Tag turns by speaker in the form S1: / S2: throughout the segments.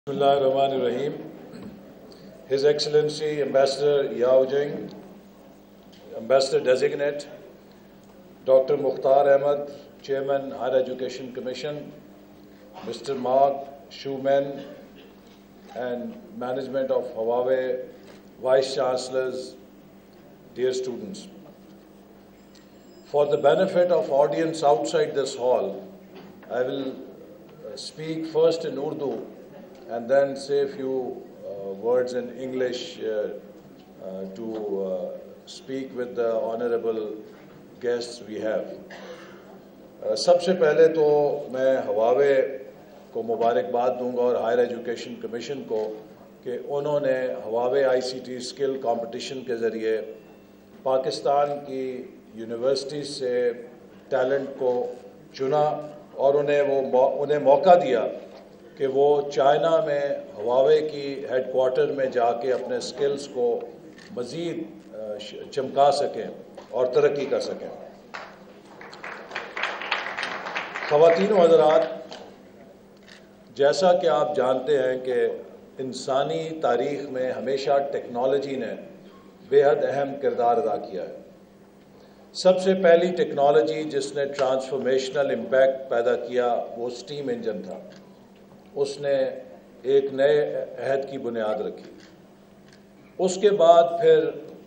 S1: Bismillahirrahmanirrahim. His Excellency Ambassador Yao Jing, Ambassador Designate, Dr. Mukhtar Ahmed, Chairman, Higher Education Commission, Mr. Mark Schumann, and management of Huawei, Vice Chancellors, dear students. For the benefit of audience outside this hall, I will speak first in Urdu and then say a few words in English to speak with the honorable guests we have. سب سے پہلے تو میں Huawei کو مبارکباد دوں گا اور higher education commission کو کہ انہوں نے Huawei I C T skill competition کے ذریعے پاکستان کی یونیورسٹی سے ٹیلنٹ کو چنا اور انہیں موقع دیا کہ وہ چائنا میں ہواوے کی ہیڈ کوارٹر میں جا کے اپنے سکلز کو مزید چمکا سکیں اور ترقی کر سکیں. خواتین و حضرات، جیسا کہ آپ جانتے ہیں کہ انسانی تاریخ میں ہمیشہ ٹیکنالوجی نے بے حد اہم کردار ادا کیا ہے. سب سے پہلی ٹیکنالوجی جس نے ٹرانسفارمیشنل امپیکٹ پیدا کیا وہ اسٹیم انجن تھا. اس نے ایک نئے عہد کی بنیاد رکھی. اس کے بعد پھر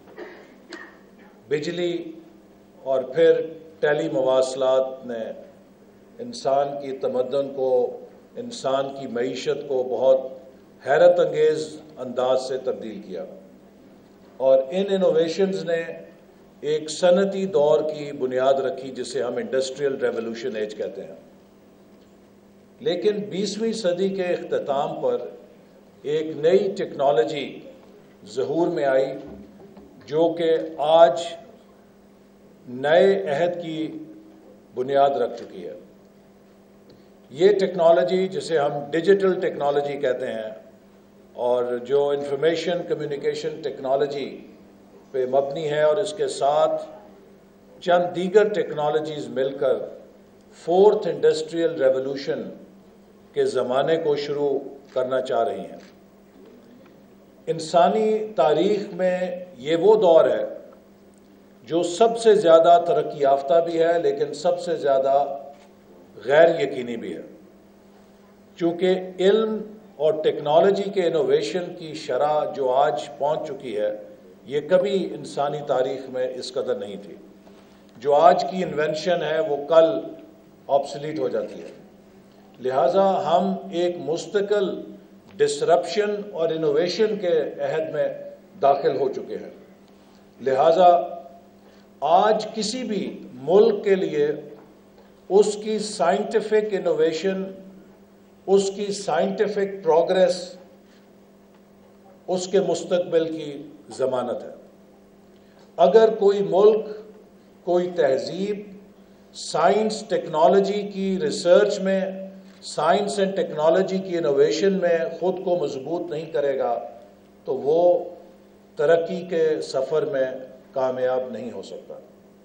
S1: بجلی اور پھر ٹیلی مواصلات نے انسان کی تمدن کو، انسان کی معیشت کو بہت حیرت انگیز انداز سے تبدیل کیا، اور ان انوویشنز نے ایک صنعتی دور کی بنیاد رکھی جسے ہم انڈسٹریل ریولوشن ایج کہتے ہیں. لیکن 20ویں صدی کے اختتام پر ایک نئی ٹیکنالوجی ظہور میں آئی جو کہ آج نئے عہد کی بنیاد رکھ چکی ہے. یہ ٹیکنالوجی جسے ہم ڈیجیٹل ٹیکنالوجی کہتے ہیں اور جو انفارمیشن کمیونیکیشن ٹیکنالوجی پہ مبنی ہے، اور اس کے ساتھ چند دیگر ٹیکنالوجیز مل کر فورتھ انڈسٹریل ریولوشن کے زمانے کو شروع کرنا چاہ رہی ہیں. انسانی تاریخ میں یہ وہ دور ہے جو سب سے زیادہ ترقی یافتہ بھی ہے لیکن سب سے زیادہ غیر یقینی بھی ہے، چونکہ علم اور ٹیکنالوجی کے انوویشن کی شرح جو آج پہنچ چکی ہے یہ کبھی انسانی تاریخ میں اس قدر نہیں تھی. جو آج کی انوینشن ہے وہ کل آبسلیٹ ہو جاتی ہے. لہٰذا ہم ایک مستقل ڈسرپشن اور انوویشن کے عہد میں داخل ہو چکے ہیں. لہٰذا آج کسی بھی ملک کے لیے اس کی سائنٹیفک انوویشن، اس کی سائنٹیفک پروگریس اس کے مستقبل کی ضمانت ہے. اگر کوئی ملک، کوئی تہذیب سائنس ٹیکنالوجی کی ریسرچ میں، سائنس اینڈ ٹیکنالوجی کی انوویشن میں خود کو مضبوط نہیں کرے گا تو وہ ترقی کے سفر میں کامیاب نہیں ہو سکتا.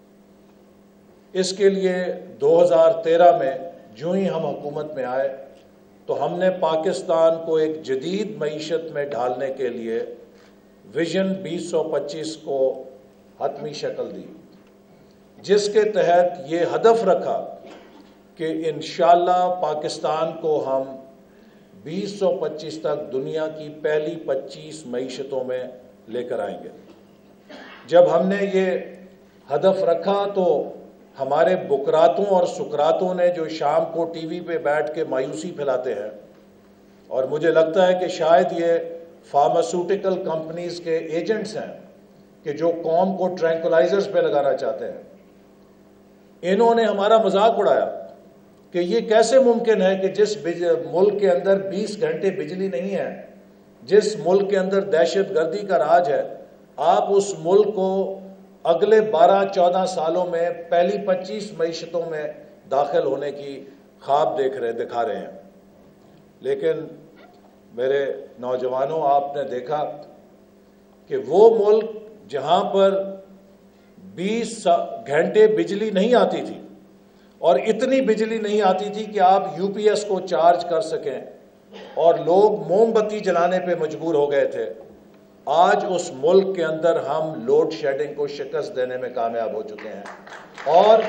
S1: اس کے لیے 2013 میں جو ہی ہم حکومت میں آئے تو ہم نے پاکستان کو ایک جدید معیشت میں ڈھالنے کے لیے ویژن 2025 کو حتمی شکل دی، جس کے تحت یہ ہدف رکھا کہ انشاءاللہ پاکستان کو ہم 2025 تک دنیا کی پہلی 25 معیشتوں میں لے کر آئیں گے. جب ہم نے یہ ہدف رکھا تو ہمارے بکراتوں اور سکراتوں نے جو شام کو ٹی وی پہ بیٹھ کے مایوسی پھیلاتے ہیں، اور مجھے لگتا ہے کہ شاید یہ فارماسیوٹیکل کمپنیز کے ایجنٹس ہیں کہ جو قوم کو ٹرینکولائزرز پہ لگانا چاہتے ہیں، انہوں نے ہمارا مذاق اڑایا کہ یہ کیسے ممکن ہے کہ جس ملک کے اندر 20 گھنٹے بجلی نہیں ہے، جس ملک کے اندر دہشت گردی کا راج ہے، آپ اس ملک کو اگلے 12-14 سالوں میں پہلی 25 معیشتوں میں داخل ہونے کی خواب دکھا رہے ہیں. لیکن میرے نوجوانوں، آپ نے دیکھا کہ وہ ملک جہاں پر 20 گھنٹے بجلی نہیں آتی تھی، اور اتنی بجلی نہیں آتی تھی کہ آپ یو پی ایس کو چارج کر سکیں، اور لوگ موم بتی جلانے پہ مجبور ہو گئے تھے، آج اس ملک کے اندر ہم لوڈ شیڈنگ کو شکست دینے میں کامیاب ہو چکے ہیں، اور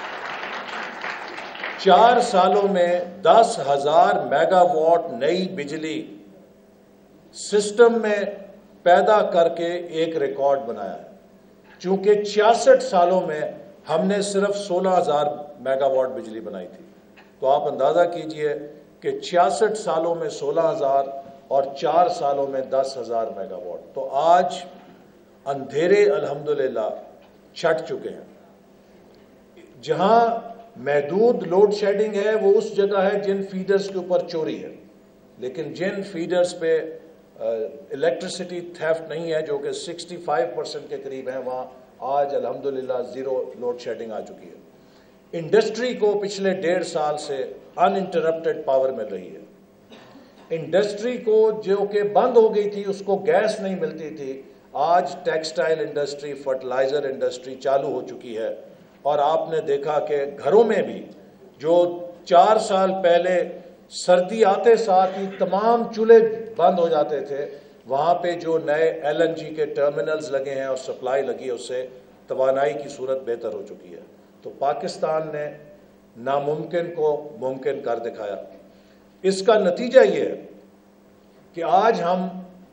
S1: 4 سالوں میں 10,000 میگا واٹ نئی بجلی سسٹم میں پیدا کر کے ایک ریکارڈ بنایا ہے، چونکہ 66 سالوں میں ہم نے صرف 16,000 میگا واٹ بجلی بنائی تھی۔ تو آپ اندازہ کیجئے کہ 66 سالوں میں 16,000 اور 4 سالوں میں 10,000 میگا واٹ، تو آج اندھیرے الحمدللہ چھٹ چکے ہیں۔ جہاں محدود لوڈ شیڈنگ ہے وہ اس جگہ ہے جن فیڈرز کے اوپر چوری ہے، لیکن جن فیڈرز پہ الیکٹریسٹی تھیفٹ نہیں ہے، جو کہ 65% کے قریب ہیں، وہاں آج الحمدللہ زیرو لوڈ شیڈنگ آ چکی ہے۔ انڈسٹری کو پچھلے 1.5 سال سے ان انٹرپٹڈ پاور مل رہی ہے۔ انڈسٹری کو جو کہ بند ہو گئی تھی، اس کو گیس نہیں ملتی تھی، آج ٹیکسٹائل انڈسٹری، فرٹیلائزر انڈسٹری چالو ہو چکی ہے، اور آپ نے دیکھا کہ گھروں میں بھی جو 4 سال پہلے سردی آتے ساتھ ہی تمام چولہے بند ہو جاتے تھے، وہاں پہ جو نئے LNG کے ٹرمینلز لگے ہیں اور سپلائی لگی ہے، اس سے توانائی کی صورت بہتر ہو چکی ہے۔ تو پاکستان نے ناممکن کو ممکن کر دکھایا۔ اس کا نتیجہ یہ ہے کہ آج ہم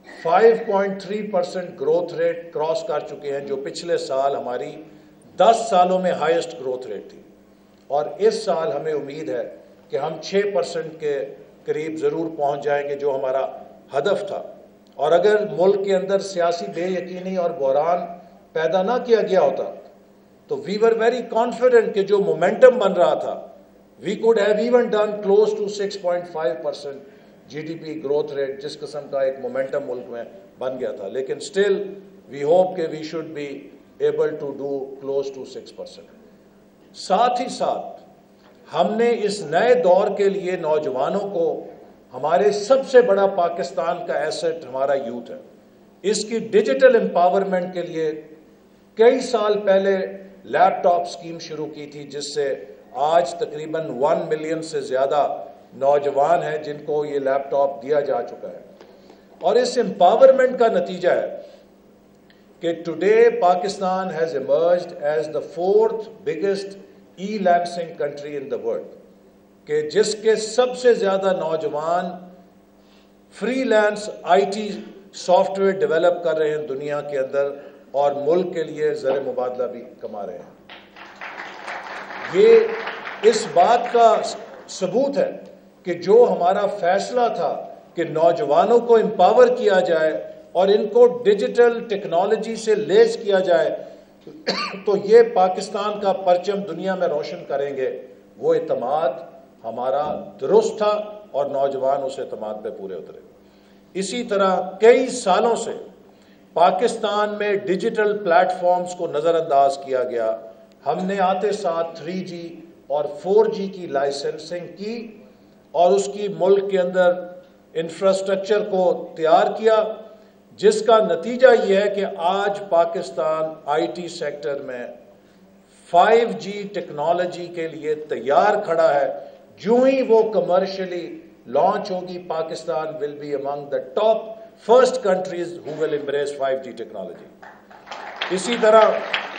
S1: 5.3% گروتھ ریٹ کراس کر چکے ہیں، جو پچھلے سال ہماری 10 سالوں میں ہائیسٹ گروتھ ریٹ تھی، اور اس سال ہمیں امید ہے کہ ہم 6% کے قریب ضرور پہنچ جائیں گے، جو ہمارا ہدف تھا۔ اور اگر ملک کے اندر سیاسی بے یقینی اور بحران پیدا نہ کیا گیا ہوتا تو وی ور ویری کانفیڈنٹ کہ جو مومنٹم بن رہا تھا، we could have even done close to 6.5% GDP growth rate, جس قسم کا ایک مومنٹم ملک میں بن گیا تھا، لیکن اسٹل وی ہوپ کہ we should be able to do close to 6%۔ ساتھ ہی ساتھ ہم نے اس نئے دور کے لیے نوجوانوں کو، ہمارے سب سے بڑا پاکستان کا ایسٹ ہمارا یوتھ ہے، اس کی ڈیجیٹل امپاورمنٹ کے لیے کئی سال پہلے لیپ ٹاپ اسکیم شروع کی تھی، جس سے آج تقریباً 1 ملین سے زیادہ نوجوان ہیں جن کو یہ لیپ ٹاپ دیا جا چکا ہے۔ اور اس امپاورمنٹ کا نتیجہ ہے کہ today Pakistan has emerged as the 4th biggest e licensing country in the world, کہ جس کے سب سے زیادہ نوجوان freelance IT software develop کر رہے ہیں دنیا کے اندر، اور ملک کے لیے زر مبادلہ بھی کما رہے ہیں۔ یہ اس بات کا ثبوت ہے کہ جو ہمارا فیصلہ تھا کہ نوجوانوں کو امپاور کیا جائے اور ان کو ڈیجیٹل ٹیکنالوجی سے لیس کیا جائے تو یہ پاکستان کا پرچم دنیا میں روشن کریں گے، وہ اعتماد ہمارا درست تھا اور نوجوان اس اعتماد پہ پورے اترے۔ اسی طرح کئی سالوں سے پاکستان میں ڈیجیٹل پلیٹ فارمز کو نظر انداز کیا گیا۔ ہم نے آتے ساتھ 3G اور 4G کی لائسنسنگ کی اور اس کی ملک کے اندر انفراسٹرکچر کو تیار کیا، جس کا نتیجہ یہ ہے کہ آج پاکستان IT سیکٹر میں 5G ٹیکنالوجی کے لیے تیار کھڑا ہے۔ جو ہی وہ کمرشلی لانچ ہوگی، Pakistan will be among the top first countries who will embrace 5G technology. اسی طرح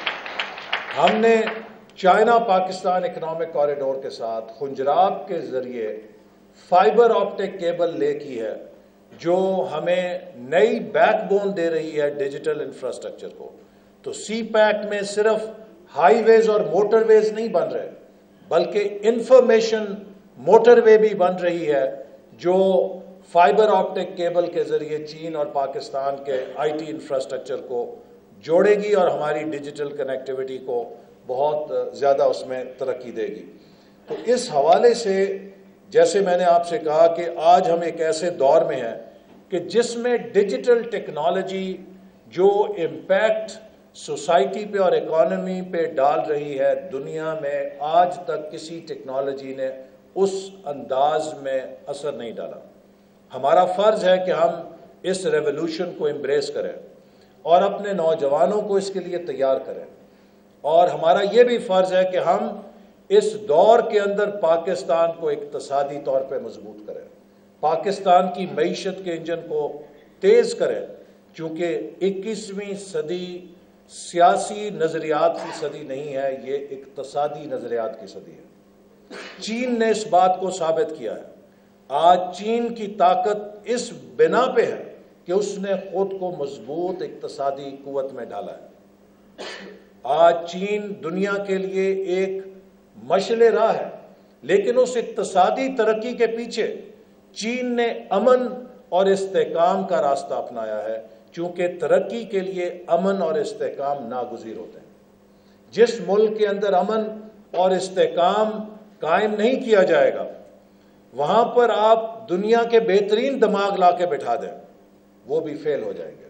S1: ہم نے چائنا پاکستان اکنامک کوریڈور کے ساتھ خنجراب کے ذریعے فائبر آپٹک کیبل لے کی ہے، جو ہمیں نئی بیک بون دے رہی ہے ڈیجیٹل انفراسٹرکچر کو۔ تو سی پیک میں صرف ہائی ویز اور موٹر ویز نہیں بن رہے، بلکہ انفارمیشن موٹر وے بھی بن رہی ہے، جو فائبر آپٹک کیبل کے ذریعے چین اور پاکستان کے IT انفراسٹرکچر کو جوڑے گی اور ہماری ڈیجیٹل کنیکٹیوٹی کو بہت زیادہ اس میں ترقی دے گی۔ تو اس حوالے سے جیسے میں نے آپ سے کہا کہ آج ہم ایک ایسے دور میں ہیں کہ جس میں ڈیجیٹل ٹیکنالوجی جو امپیکٹ سوسائٹی پہ اور اکانومی پہ ڈال رہی ہے، دنیا میں آج تک کسی ٹیکنالوجی نے اس انداز میں اثر نہیں ڈالا۔ ہمارا فرض ہے کہ ہم اس ریولوشن کو امبریس کریں اور اپنے نوجوانوں کو اس کے لیے تیار کریں، اور ہمارا یہ بھی فرض ہے کہ ہم اس دور کے اندر پاکستان کو اقتصادی طور پہ مضبوط کریں۔ پاکستان کی معیشت کے انجن کو تیز کرے، چونکہ 21ویں صدی سیاسی نظریات کی صدی نہیں ہے، یہ اقتصادی نظریات کی صدی ہے۔ چین نے اس بات کو ثابت کیا ہے۔ آج چین کی طاقت اس بنا پہ ہے کہ اس نے خود کو مضبوط اقتصادی قوت میں ڈالا ہے۔ آج چین دنیا کے لیے ایک مشعل راہ ہے، لیکن اس اقتصادی ترقی کے پیچھے چین نے امن اور استحکام کا راستہ اپنایا ہے، چونکہ ترقی کے لیے امن اور استحکام ناگزیر ہوتے ہیں۔ جس ملک کے اندر امن اور استحکام قائم نہیں کیا جائے گا، وہاں پر آپ دنیا کے بہترین دماغ لا کے بٹھا دیں، وہ بھی فیل ہو جائیں گے۔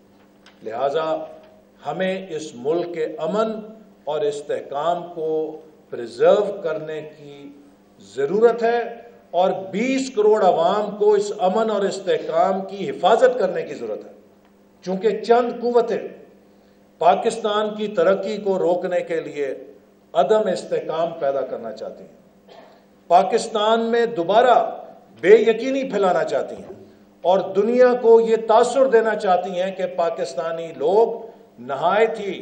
S1: لہٰذا ہمیں اس ملک کے امن اور استحکام کو پریزرو کرنے کی ضرورت ہے، اور 20 کروڑ عوام کو اس امن اور استحکام کی حفاظت کرنے کی ضرورت ہے، چونکہ چند قوتیں پاکستان کی ترقی کو روکنے کے لیے عدم استحکام پیدا کرنا چاہتی ہیں، پاکستان میں دوبارہ بے یقینی پھیلانا چاہتی ہیں، اور دنیا کو یہ تاثر دینا چاہتی ہیں کہ پاکستانی لوگ نہایت ہی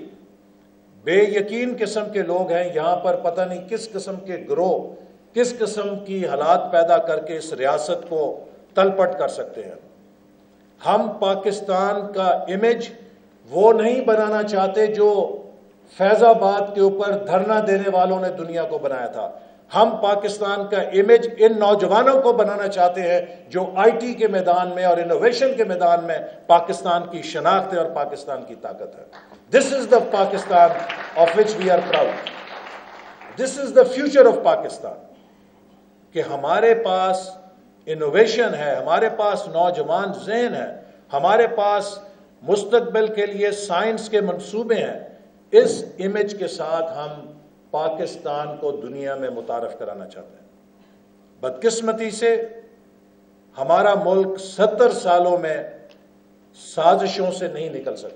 S1: بے یقین قسم کے لوگ ہیں، یہاں پر پتہ نہیں کس قسم کے گروہ کس قسم کی حالات پیدا کر کے اس ریاست کو تلپٹ کر سکتے ہیں۔ ہم پاکستان کا امیج وہ نہیں بنانا چاہتے جو فیض آباد کے اوپر دھرنا دینے والوں نے دنیا کو بنایا تھا۔ ہم پاکستان کا امیج ان نوجوانوں کو بنانا چاہتے ہیں جو آئی ٹی کے میدان میں اور انوویشن کے میدان میں پاکستان کی شناخت ہے اور پاکستان کی طاقت ہے۔ This is the Pakistan of which we are proud, this is the future of Pakistan, کہ ہمارے پاس انوویشن ہے، ہمارے پاس نوجوان ذہن ہے، ہمارے پاس مستقبل کے لیے سائنس کے منصوبے ہیں۔ اس امیج کے ساتھ ہم پاکستان کو دنیا میں متعارف کرانا چاہتے ہیں۔ بدقسمتی سے ہمارا ملک 70 سالوں میں سازشوں سے نہیں نکل سکا،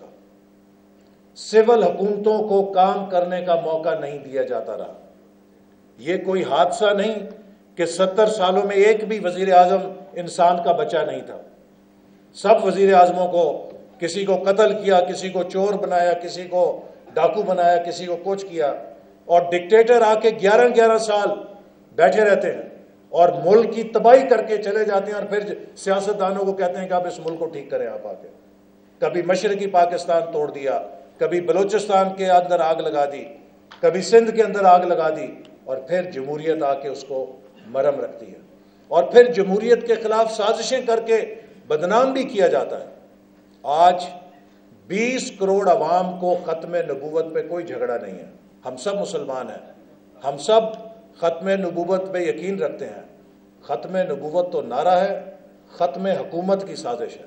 S1: سول حکومتوں کو کام کرنے کا موقع نہیں دیا جاتا رہا۔ یہ کوئی حادثہ نہیں کہ 70 سالوں میں ایک بھی وزیر اعظم انسان کا بچہ نہیں تھا۔ سب وزیر اعظموں کو کسی کو قتل کیا، کسی کو چور بنایا، کسی کو ڈاکو بنایا، کسی کو کچھ کیا، اور ڈکٹیٹر آ کے 11 سال بیٹھے رہتے ہیں اور ملک کی تباہی کر کے چلے جاتے ہیں، اور پھر سیاستدانوں کو کہتے ہیں کہ آپ اس ملک کو ٹھیک کریں۔ آپ آ کے کبھی مشرقی پاکستان توڑ دیا، کبھی بلوچستان کے اندر آگ لگا دی، کبھی سندھ کے اندر آگ لگا دی، اور پھر جمہوریت آ کے اس کو مرہم رکھتی ہے، اور پھر جمہوریت کے خلاف سازشیں کر کے بدنام بھی کیا جاتا ہے۔ آج 20 کروڑ عوام کو ختم نبوت پہ کوئی جھگڑا نہیں ہے، ہم سب مسلمان ہیں، ہم سب ختم نبوت پہ یقین رکھتے ہیں۔ ختم نبوت تو نعرہ ہے، ختم حکومت کی سازش ہے،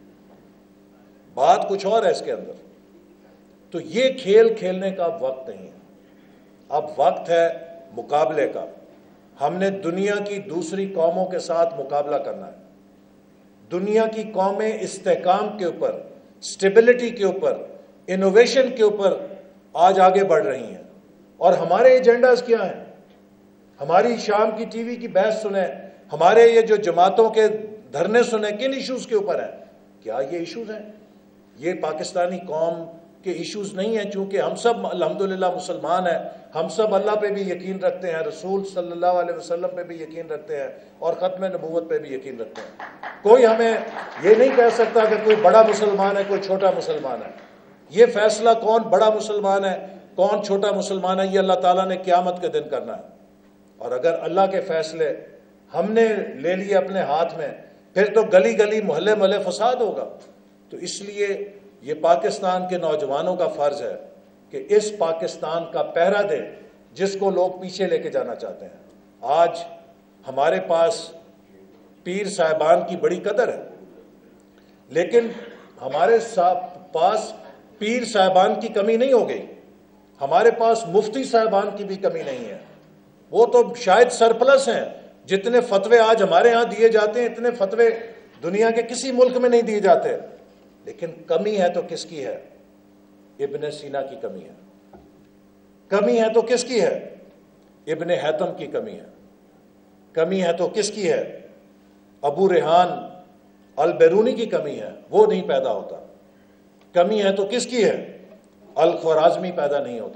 S1: بات کچھ اور ہے اس کے اندر۔ تو یہ کھیل کھیلنے کا وقت نہیں ہے، اب وقت ہے مقابلے کا۔ ہم نے دنیا کی دوسری قوموں کے ساتھ مقابلہ کرنا ہے۔ دنیا کی قومیں استحکام کے اوپر، سٹیبلٹی کے اوپر، انوویشن کے اوپر آج آگے بڑھ رہی ہیں، اور ہمارے ایجنڈاز کیا ہیں؟ ہماری شام کی ٹی وی کی بحث سنیں، ہمارے یہ جو جماعتوں کے دھرنے سنیں، کن ایشوز کے اوپر ہیں؟ کیا یہ ایشوز ہیں؟ یہ پاکستانی قوم کے ایشوز نہیں ہیں، چونکہ ہم سب الحمدللہ مسلمان ہیں، ہم سب اللہ پہ بھی یقین رکھتے ہیں، رسول صلی اللہ علیہ وسلم پہ بھی یقین رکھتے ہیں، اور ختم نبوت پہ بھی یقین رکھتے ہیں۔ کوئی ہمیں یہ نہیں کہہ سکتا کہ کوئی بڑا مسلمان ہے، کوئی چھوٹا مسلمان ہے۔ یہ فیصلہ کون بڑا مسلمان ہے، کون چھوٹا مسلمان ہے، یہ اللہ تعالیٰ نے قیامت کے دن کرنا ہے۔ اور اگر اللہ کے فیصلے ہم نے لے لیے اپنے ہاتھ میں، پھر تو گلی گلی محلے محلے فساد ہوگا۔ تو اس لیے یہ پاکستان کے نوجوانوں کا فرض ہے کہ اس پاکستان کا پہرا دیں جس کو لوگ پیچھے لے کے جانا چاہتے ہیں۔ آج ہمارے پاس پیر صاحبان کی بڑی قدر ہے، لیکن ہمارے پاس پیر صاحبان کی کمی نہیں ہو گئی، ہمارے پاس مفتی صاحبان کی بھی کمی نہیں ہے۔ وہ تو شاید سرپلس ہیں، جتنے فتوے آج ہمارے ہاں دیے جاتے ہیں اتنے فتوے دنیا کے کسی ملک میں نہیں دیے جاتے۔ لیکن کمی ہے تو کس کی ہے؟ ابن سینا کی کمی ہے۔ کمی ہے تو کس کی ہے؟ ابن حیتم کی کمی ہے۔ کمی ہے تو کس کی ہے؟ ابو ریحان البیرونی کی کمی ہے وہ نہیں پیدا ہوتا. کمی ہے تو کس کی ہے؟ الخوارزمی پیدا نہیں ہوتا.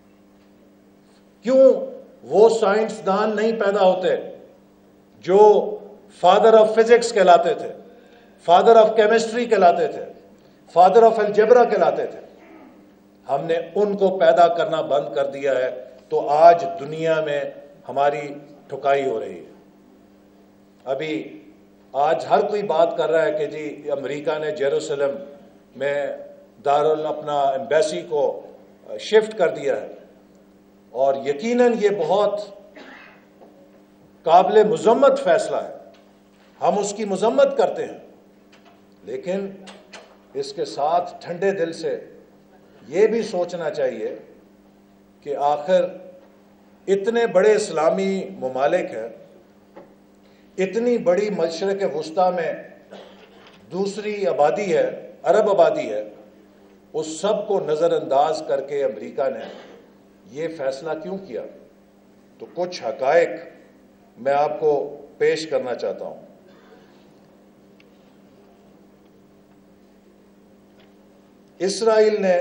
S1: کیوں وہ سائنسدان نہیں پیدا ہوتے جو فادر آف فزکس کہلاتے تھے, فادر آف کیمسٹری کہلاتے تھے, فادر آف الجبرا کہلاتے تھے؟ ہم نے ان کو پیدا کرنا بند کر دیا ہے, تو آج دنیا میں ہماری ٹھکائی ہو رہی ہے. ابھی آج ہر کوئی بات کر رہا ہے کہ جی امریکہ نے جیروسلم میں اپنا ایمبیسی کو شفٹ کر دیا ہے, اور یقیناً یہ بہت قابل مذمت فیصلہ ہے, ہم اس کی مذمت کرتے ہیں, لیکن اس کے ساتھ ٹھنڈے دل سے یہ بھی سوچنا چاہیے کہ آخر اتنے بڑے اسلامی ممالک ہیں, اتنی بڑی مشرق وسطیٰ میں دوسری آبادی ہے, عرب آبادی ہے, اس سب کو نظر انداز کر کے امریکہ نے یہ فیصلہ کیوں کیا؟ تو کچھ حقائق میں آپ کو پیش کرنا چاہتا ہوں. اسرائیل نے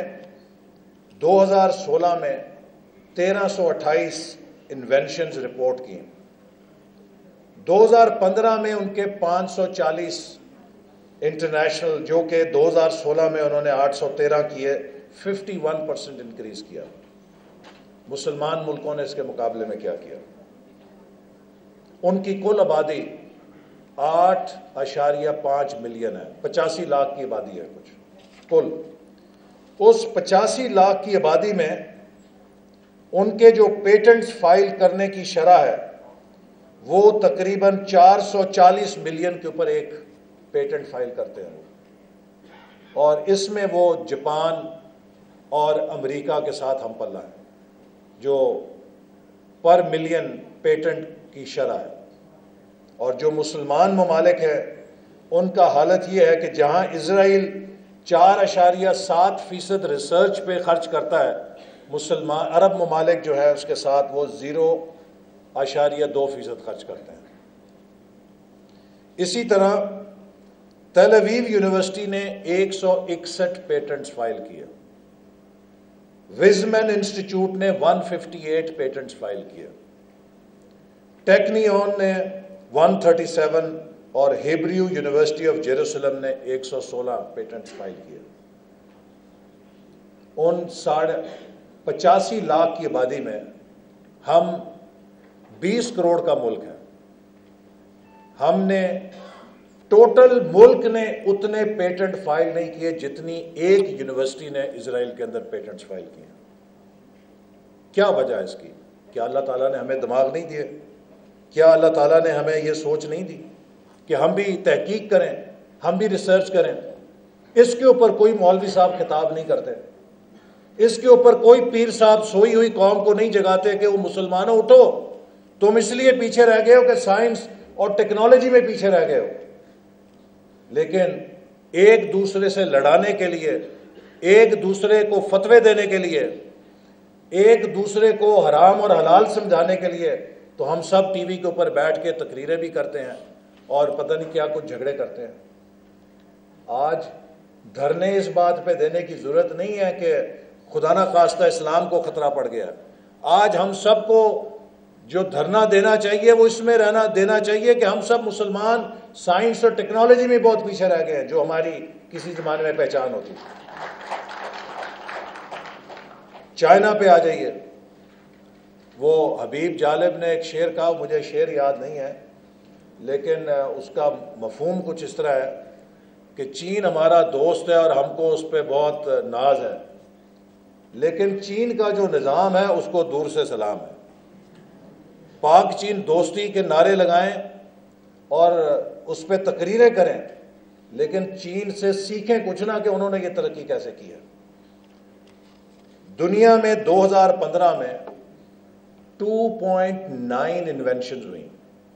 S1: 2016 میں 1328 انوینشنز رپورٹ کی. 2015 میں ان کے 540 انٹرنیشنل, جو کہ 2016 میں انہوں نے 813 کیے, 51% انکریز کیا. مسلمان ملکوں نے اس کے مقابلے میں کیا کیا؟ ان کی کل آبادی 8.5 ملین ہے, 85 لاکھ کی آبادی ہے کچھ کل. اس 85 لاکھ کی آبادی میں ان کے جو پیٹنٹس فائل کرنے کی شرح ہے وہ تقریباً 440 ملین کے اوپر ایک پیٹنٹ فائل کرتے ہیں, اور اس میں وہ جاپان اور امریکہ کے ساتھ ہم پلہ ہے جو پر ملین پیٹنٹ کی شرح ہے. اور جو مسلمان ممالک ہیں ان کا حالت یہ ہے کہ جہاں اسرائیل 4.7% ریسرچ پہ خرچ کرتا ہے, مسلمان عرب ممالک جو ہے اس کے ساتھ وہ 0.2% خرچ کرتے ہیں. اسی طرح تل اویو یونیورسٹی نے 161 پیٹنٹس فائل کیے, وزمین انسٹیٹیوٹ نے 158 پیٹنٹس فائل کیے, ٹیکنیون نے 137 اور ہیبریو یونیورسٹی آف جیروسلم نے 116 پیٹنٹس فائل کیے. ان 85 لاکھ کی آبادی میں ہم 20 کروڑ کا ملک ہے. ہم نے ٹوٹل ملک نے اتنے پیٹنٹ فائل نہیں کیے جتنی ایک یونیورسٹی نے اسرائیل کے اندر پیٹنٹس فائل کیے. کیا وجہ ہے اس کی؟ کیا اللہ تعالیٰ نے ہمیں دماغ نہیں دیے؟ کیا اللہ تعالیٰ نے ہمیں یہ سوچ نہیں دی کہ ہم بھی تحقیق کریں, ہم بھی ریسرچ کریں؟ اس کے اوپر کوئی مولوی صاحب خطاب نہیں کرتے, اس کے اوپر کوئی پیر صاحب سوئی ہوئی قوم کو نہیں جگاتے کہ وہ مسلمانوں اٹھو, تم اس لیے پیچھے رہ گئے ہو کہ سائنس اور ٹیکنالوجی میں پیچھے رہ گئے ہو. لیکن ایک دوسرے سے لڑانے کے لیے, ایک دوسرے کو فتوے دینے کے لیے, ایک دوسرے کو حرام اور حلال سمجھانے کے لیے تو ہم سب ٹی وی کے اوپر بیٹھ کے تقریریں بھی کرتے ہیں اور پتہ نہیں کیا کچھ جھگڑے کرتے ہیں. آج دھرنے اس بات پہ دینے کی ضرورت نہیں ہے کہ خدا نہ خواستہ اسلام کو خطرہ پڑ گیا. آج ہم سب کو جو دھرنا دینا چاہیے وہ اس میں رہنا دینا چاہیے کہ ہم سب مسلمان سائنس اور ٹیکنالوجی میں بہت پیچھے رہ گئے ہیں, جو ہماری کسی زمانے میں پہچان ہوتی تھی. چائنا پہ آ جائیے, وہ حبیب جالب نے ایک شعر کہا, مجھے شعر یاد نہیں ہے لیکن اس کا مفہوم کچھ اس طرح ہے کہ چین ہمارا دوست ہے اور ہم کو اس پہ بہت ناز ہے, لیکن چین کا جو نظام ہے اس کو دور سے سلام ہے. پاک چین دوستی کے نعرے لگائیں اور اس پہ تقریریں کریں, لیکن چین سے سیکھیں کچھ نہ کہ انہوں نے یہ ترقی کیسے کی ہے. دنیا میں 2015 میں 2.9 انوینشنز ہوئیں.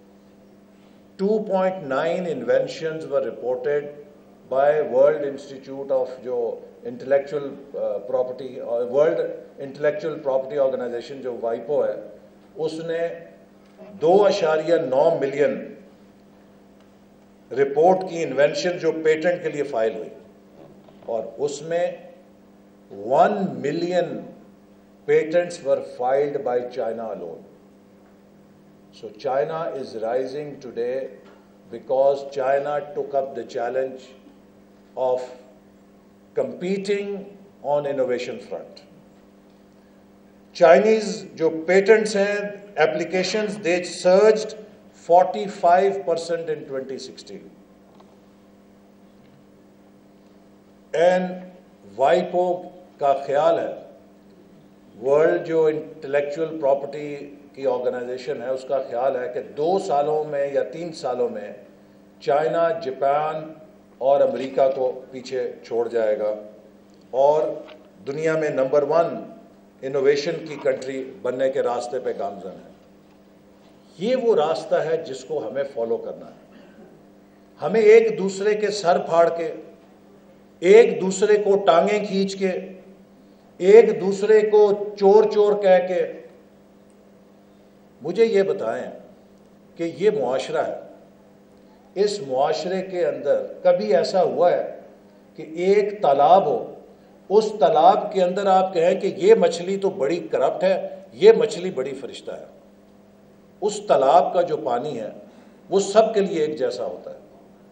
S1: 2.9 inventions were reported by World Institute of جو intellectual property, world intellectual property organisation جو وائپو ہے, اس نے 2.9 ملین رپورٹ کی انوینشن جو پیٹنٹ کے لیے فائل ہوئی، اور اس میں 1 million patents were filed by China alone. So China is rising today because China took up the challenge of competing on innovation front. Chinese جو patents ہیں, applications, they surged 45% in 2016. And WIPO کا خیال ہے، world جو intellectual property کی organization ہے، اس کا خیال ہے کہ 2 سالوں میں یا 3 سالوں میں چائنا، جاپان اور امریکہ کو پیچھے چھوڑ جائے گا اور دنیا میں نمبر 1 انوویشن کی کنٹری بننے کے راستے پہ گامزن ہے۔ یہ وہ راستہ ہے جس کو ہمیں فالو کرنا ہے۔ ہمیں ایک دوسرے کے سر پھاڑ کے، ایک دوسرے کو ٹانگیں کھینچ کے، ایک دوسرے کو چور چور کہہ کے، مجھے یہ بتائیں کہ یہ معاشرہ ہے، اس معاشرے کے اندر کبھی ایسا ہوا ہے کہ ایک تالاب ہو، اس تالاب کے اندر آپ کہیں کہ یہ مچھلی تو بڑی کرپٹ ہے، یہ مچھلی بڑی فرشتہ ہے؟ اس تالاب کا جو پانی ہے وہ سب کے لیے ایک جیسا ہوتا ہے۔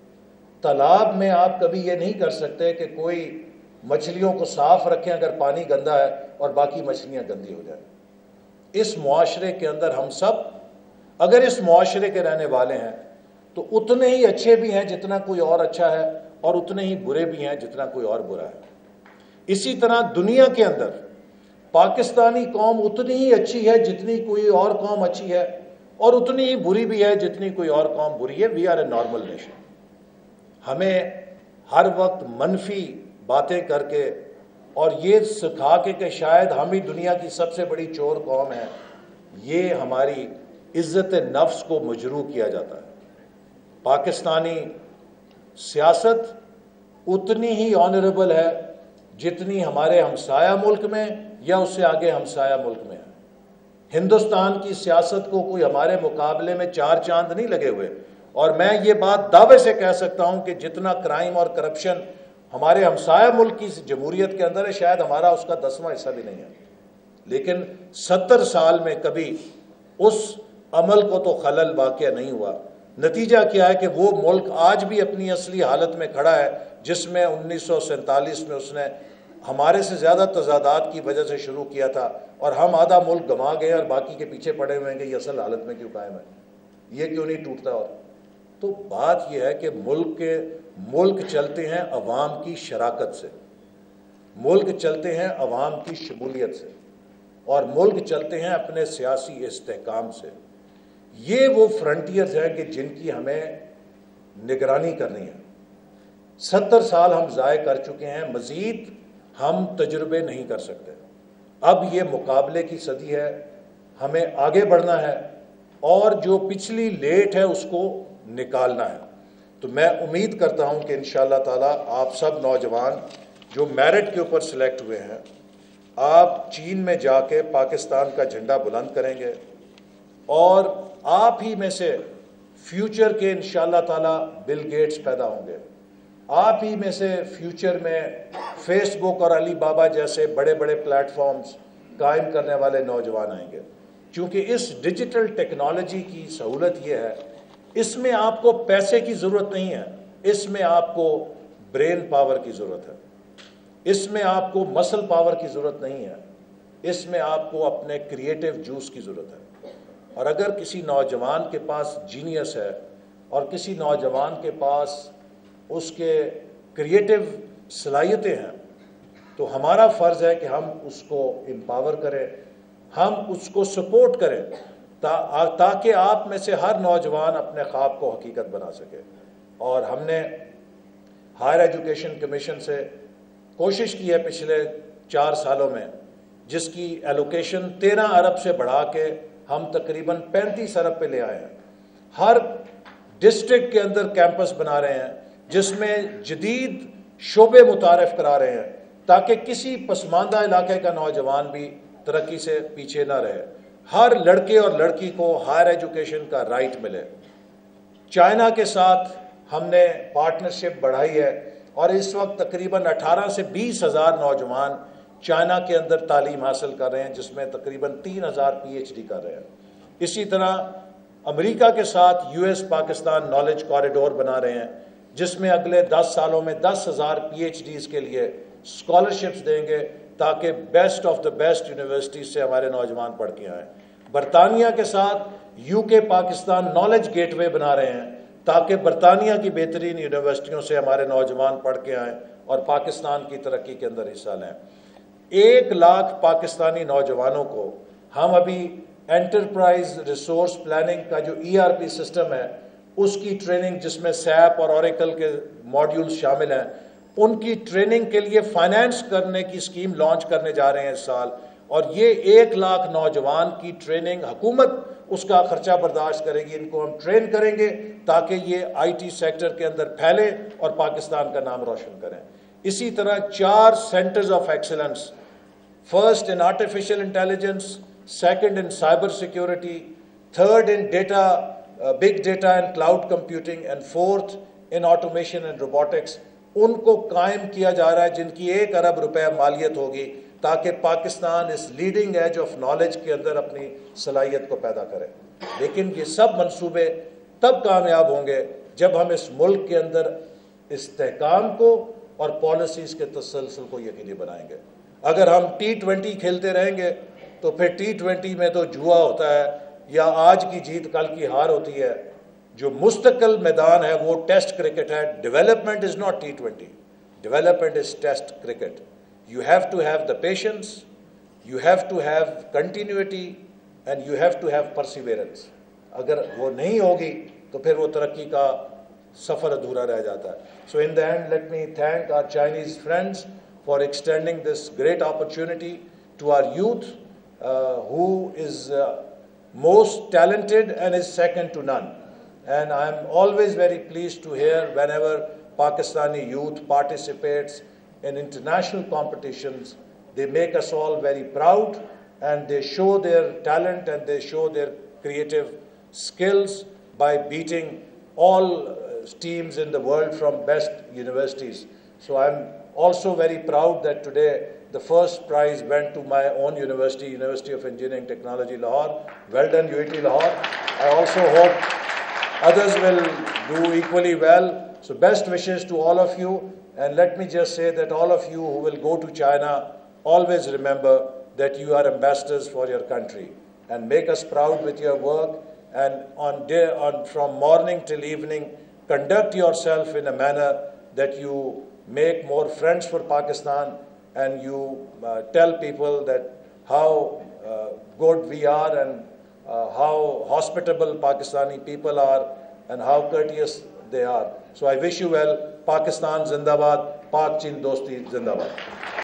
S1: تالاب میں آپ کبھی یہ نہیں کر سکتے کہ کوئی مچھلیوں کو صاف رکھیں اگر پانی گندا ہے اور باقی مچھلیاں گندی ہو جائیں۔ اس معاشرے کے اندر ہم سب اگر اس معاشرے کے رہنے والے ہیں تو اتنے ہی اچھے بھی ہیں جتنا کوئی اور اچھا ہے، اور اتنے ہی برے بھی ہیں جتنا کوئی اور برا ہے۔ اسی طرح دنیا کے اندر پاکستانی قوم اتنی ہی اچھی ہے جتنی کوئی اور قوم اچھی ہے، اور اتنی ہی بری بھی ہے جتنی کوئی اور قوم بری ہے۔ We are a normal nation. ہمیں ہر وقت منفی باتیں کر کے اور یہ سکھا کے کہ شاید ہم ہی دنیا کی سب سے بڑی چور قوم ہے، یہ ہماری عزت نفس کو مجروح کیا جاتا ہے۔ پاکستانی سیاست اتنی ہی آنریبل ہے جتنی ہمارے ہمسایہ ملک میں یا اس سے آگے ہمسایہ ملک میں ہے۔ ہندوستان کی سیاست کو کوئی ہمارے مقابلے میں 4 چاند نہیں لگے ہوئے، اور میں یہ بات دعوے سے کہہ سکتا ہوں کہ جتنا کرائم اور کرپشن ہمارے ہمسایہ ملک کی جمہوریت کے اندر ہے، شاید ہمارا اس کا 10واں حصہ بھی نہیں ہے، لیکن 70 سال میں کبھی اس عمل کو تو خلل واقع نہیں ہوا۔ نتیجہ کیا ہے کہ وہ ملک آج بھی اپنی اصلی حالت میں کھڑا ہے جس میں 1947 میں اس نے ہمارے سے زیادہ تضادات کی وجہ سے شروع کیا تھا، اور ہم آدھا ملک گنوا گئے اور باقی کے پیچھے پڑے ہوئے ہیں کہ یہ اصل حالت میں کیوں قائم ہے، یہ کیوں نہیں ٹوٹتا۔ اور تو بات یہ ہے کہ ملک چلتے ہیں عوام کی شراکت سے، ملک چلتے ہیں عوام کی شمولیت سے، اور ملک چلتے ہیں اپنے سیاسی استحکام سے۔ یہ وہ فرنٹیئرز ہیں کہ جن کی ہمیں نگرانی کرنی ہے۔ 70 سال ہم ضائع کر چکے ہیں، مزید ہم تجربے نہیں کر سکتے۔ اب یہ مقابلے کی صدی ہے، ہمیں آگے بڑھنا ہے اور جو پچھلی لیٹ ہے اس کو نکالنا ہے۔ تو میں امید کرتا ہوں کہ انشاءاللہ تعالی آپ سب نوجوان جو میرٹ کے اوپر سلیکٹ ہوئے ہیں، آپ چین میں جا کے پاکستان کا جھنڈا بلند کریں گے، اور آپ ہی میں سے فیوچر کے انشاءاللہ تعالی بل گیٹس پیدا ہوں گے، آپ ہی میں سے فیوچر میں فیس بک اور علی بابا جیسے بڑے بڑے پلیٹ فارمز قائم کرنے والے نوجوان آئیں گے، کیونکہ اس ڈیجیٹل ٹیکنالوجی کی سہولت یہ ہے، اس میں آپ کو پیسے کی ضرورت نہیں ہے، اس میں آپ کو برین پاور کی ضرورت ہے، اس میں آپ کو مسل پاور کی ضرورت نہیں ہے، اس میں آپ کو اپنے کریٹو جوس کی ضرورت ہے۔ اور اگر کسی نوجوان کے پاس جینیس ہے اور کسی نوجوان کے پاس اس کے کریٹو صلاحیتیں ہیں، تو ہمارا فرض ہے کہ ہم اس کو امپاور کریں، ہم اس کو سپورٹ کریں، تاکہ آپ میں سے ہر نوجوان اپنے خواب کو حقیقت بنا سکے۔ اور ہم نے ہائر ایجوکیشن کمیشن سے کوشش کی ہے پچھلے 4 سالوں میں، جس کی ایلوکیشن 13 ارب سے بڑھا کے ہم تقریباً 35 ارب پہ لے آئے ہیں۔ ہر ڈسٹرکٹ کے اندر کیمپس بنا رہے ہیں جس میں جدید شعبے متعارف کرا رہے ہیں، تاکہ کسی پسماندہ علاقے کا نوجوان بھی ترقی سے پیچھے نہ رہے، ہر لڑکے اور لڑکی کو ہائر ایجوکیشن کا رائٹ ملے۔ چائنا کے ساتھ ہم نے پارٹنرشپ بڑھائی ہے اور اس وقت تقریباً 18 سے 20 ہزار نوجوان چائنا کے اندر تعلیم حاصل کر رہے ہیں، جس میں تقریباً 3,000 PhD کر رہے ہیں۔ اسی طرح امریکہ کے ساتھ US پاکستان نالج کوریڈور بنا رہے ہیں، جس میں اگلے 10 سالوں میں 10,000 PhDs کے لیے اسکالرشپس دیں گے تاکہ best of the best universities سے ہمارے نوجوان پڑھ کے آئیں۔ برطانیہ کے ساتھ UK Pakistan knowledge gateway بنا رہے ہیں تاکہ برطانیہ کی بہترین یونیورسٹیوں سے ہمارے نوجوان پڑھ کے آئیں اور پاکستان کی ترقی کے اندر حصہ لیں۔ 1 لاکھ پاکستانی نوجوانوں کو ہم ابھی انٹرپرائز ریسورس پلاننگ کا جو ERP سسٹم ہے اس کی ٹریننگ، جس میں SAP اور اوریکل کے ماڈیولز شامل ہیں، ان کی ٹریننگ کے لیے فائنانس کرنے کی اسکیم لانچ کرنے جا رہے ہیں اس سال، اور یہ 1 لاکھ نوجوان کی ٹریننگ حکومت اس کا خرچہ برداشت کرے گی۔ ان کو ہم ٹرین کریں گے تاکہ یہ IT سیکٹر کے اندر پھیلے اور پاکستان کا نام روشن کریں۔ اسی طرح 4 centres of excellence, first in artificial intelligence, second in cyber security, third in data big data and cloud computing, and fourth in automation and robotics, ان کو قائم کیا جا رہا ہے، جن کی 1 ارب روپے مالیت ہوگی تاکہ پاکستان اس لیڈنگ ایج آف نالج کے اندر اپنی صلاحیت کو پیدا کرے۔ لیکن یہ سب منصوبے تب کامیاب ہوں گے جب ہم اس ملک کے اندر استحکام کو اور پالیسیز کے تسلسل کو یقینی بنائیں گے۔ اگر ہم T20 کھیلتے رہیں گے تو پھر T20 میں تو جوا ہوتا ہے یا آج کی جیت کل کی ہار ہوتی ہے۔ جو مستقل میدان ہے وہ ٹیسٹ کرکٹ ہے۔ Development is not T20، development is test cricket. You have to have the patience, you have to have continuity, and you have to have perseverance. اگر وہ نہیں ہوگی تو پھر وہ ترقی کا سفر ادھورا رہ جاتا ہے۔ So in the end, let me thank our Chinese friends for extending this great opportunity to our youth, who is most talented and is second to none. And I am always very pleased to hear whenever Pakistani youth participates in international competitions, they make us all very proud, and they show their talent and they show their creative skills by beating all teams in the world from best universities. So I'm also very proud that today the first prize went to my own university, University of Engineering Technology, Lahore. Well done, UET Lahore. I also hope others will do equally well. So best wishes to all of you. And let me just say that all of you who will go to China, always remember that you are ambassadors for your country, and make us proud with your work, and from morning till evening, conduct yourself in a manner that you make more friends for Pakistan, and you tell people that how good we are, and how hospitable Pakistani people are, and how courteous they are. So I wish you well. Pakistan زندہ باد، پاک چین دوستی زندہ باد۔